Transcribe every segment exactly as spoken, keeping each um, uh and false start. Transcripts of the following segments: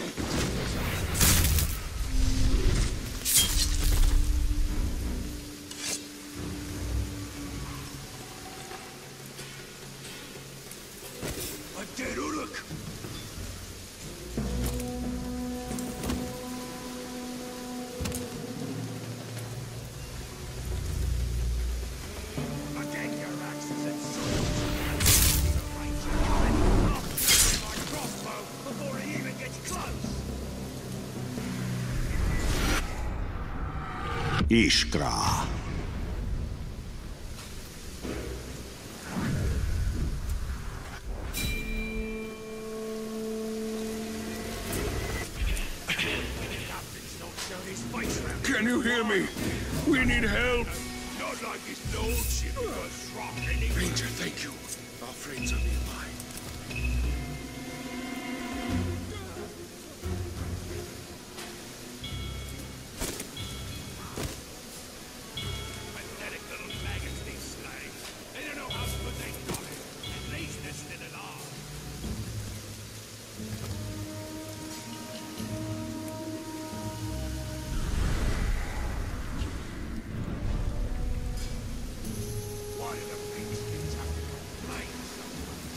A dead Uruk! Again, your axes and swords! My crossbow before he even gets close! Iskra. Can you hear me? We need help! Not like his lordship was rock anyway. Ranger, thank you. Our friends are nearby. Pathetic little maggots, these slaves. They don't know how good they got it. At least they're still alive. Why do the pigs keep having to complain so much?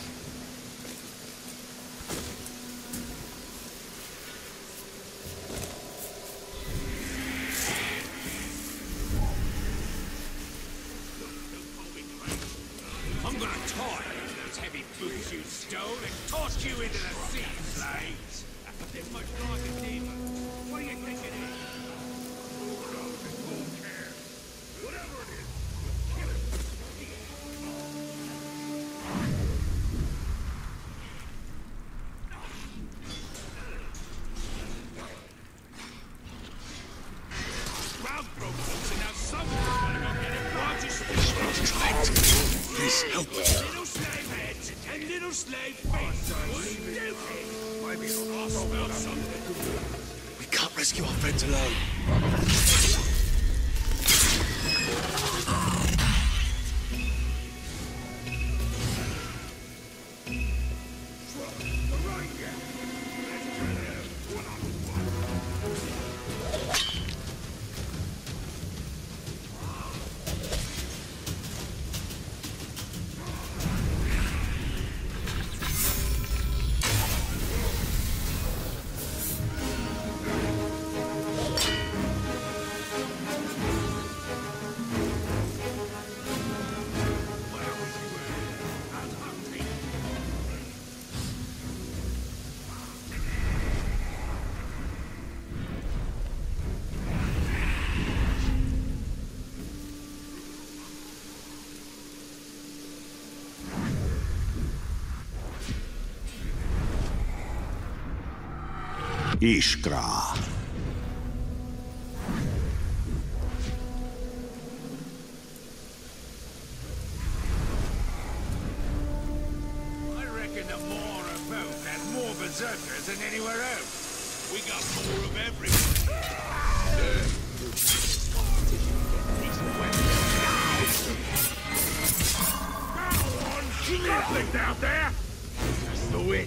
I'm gonna tie you to those heavy boots you stole and toss you into the sea, slaves! But there's much like a demon. What do you think it is? Who cares? Whatever it is, we'll kill it. Ground broke loose and now someone's gonna go get it. Why just Please help us. little slave heads and little slave feet? Stupid! Maybe I'll smell something. We can't rescue our friends alone. Iskra. I reckon the more about had more berserkers than anywhere else. We got more of everyone. Nothing down there! That's the wind.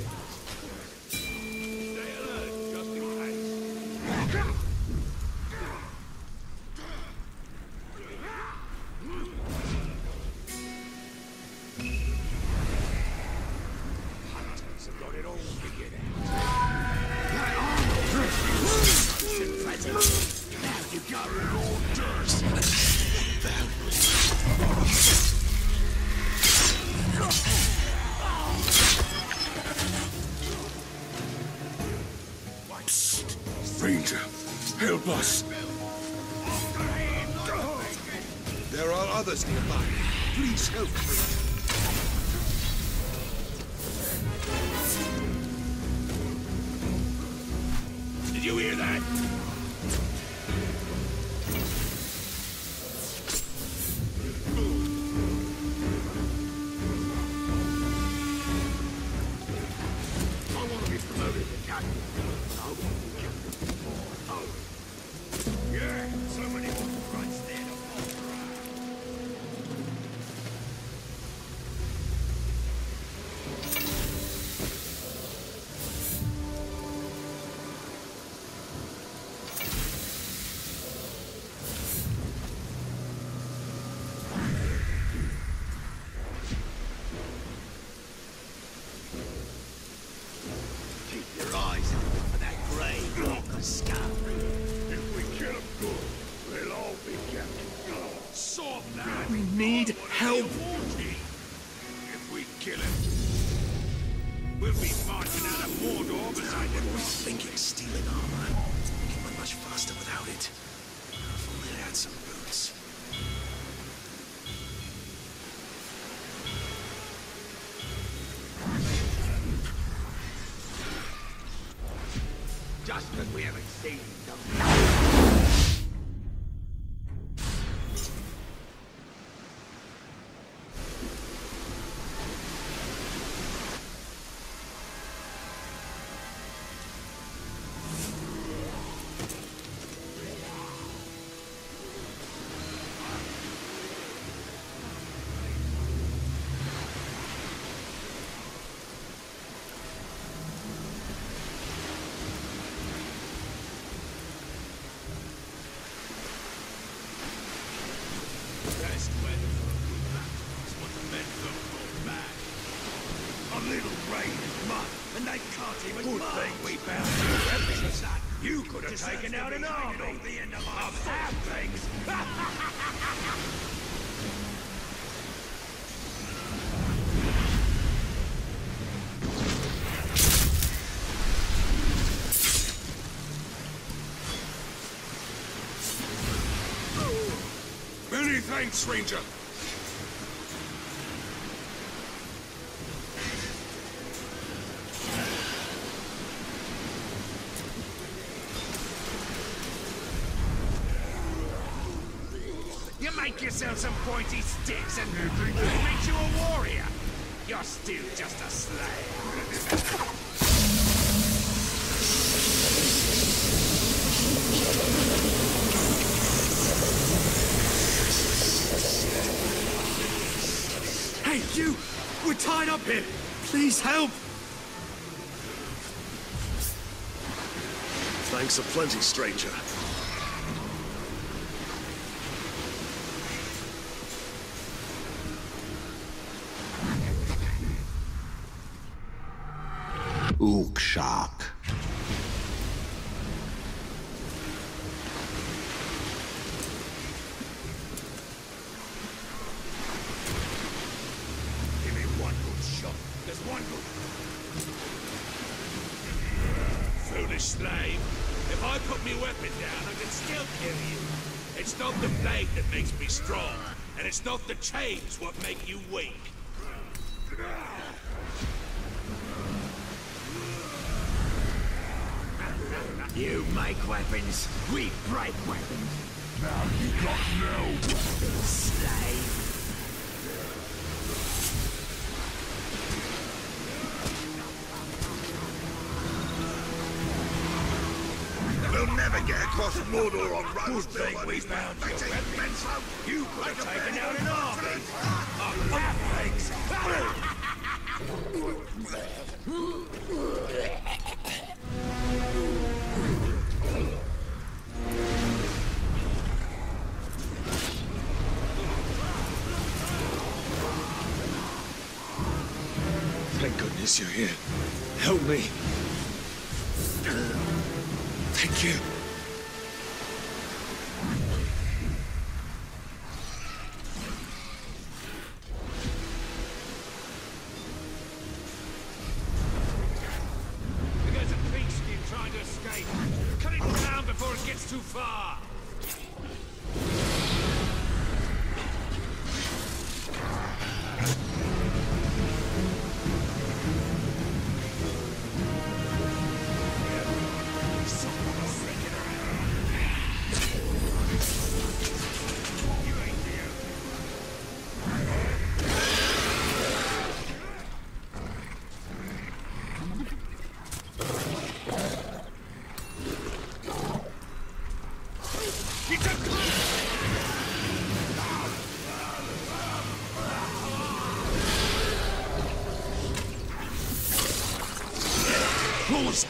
Stay alert, just in case. Hunters have got it all figured out. Now you got it all dirt. Ranger, help us. There are others nearby. Please help me. Did you hear that? I want to be promoted to captain. I want to be captain. Oh. Yeah, so many more grunts there to walk around. Walker scum. If we kill him good, we'll all be kept. Sort that. We need help. If we kill him, we'll be marching out of Mordor beside him. Thinking stealing armor. It went much faster without it. If only I had some boots. Just because we haven't seen them. Good thing we found you, son. You could have taken out an army of halflings. Many thanks, Ranger. You make yourself some pointy sticks and that makes you a warrior. You're still just a slave. Hey, you! We're tied up here! Please help! Thanks aplenty, stranger. Uruks. Give me one good shot. There's one good. Foolish slave. If I put my weapon down, I can still kill you. It's not the blade that makes me strong, and it's not the chains what make you weak. You make weapons, we break weapons. Now you got no weapons, slave. We'll never get across Mordor on roads. Good thing we found your weapons. You could have taken out an army of halflings. Thank goodness you're here. Help me. Thank you. There's a pigskin trying to escape. Cut it down before it gets too far. Pause!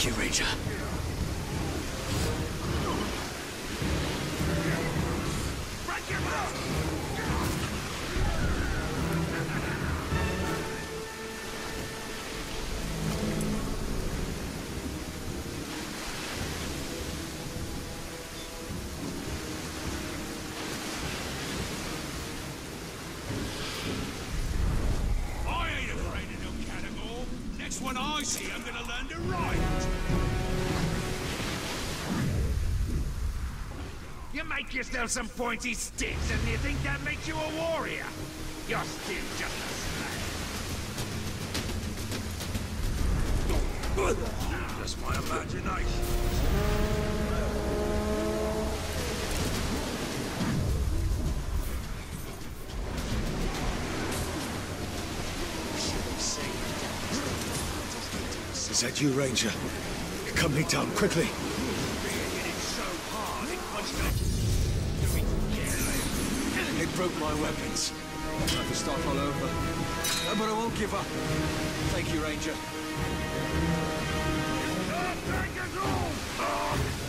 Thank you, Ranger. When I see I'm gonna learn to ride. You make yourself some pointy sticks and you think that makes you a warrior? You're still just a slave. Just my imagination. Is that you, Ranger? Come me down, quickly. It broke my weapons. I'll have to start all over. Uh, but I won't give up. Thank you, Ranger. Take us home!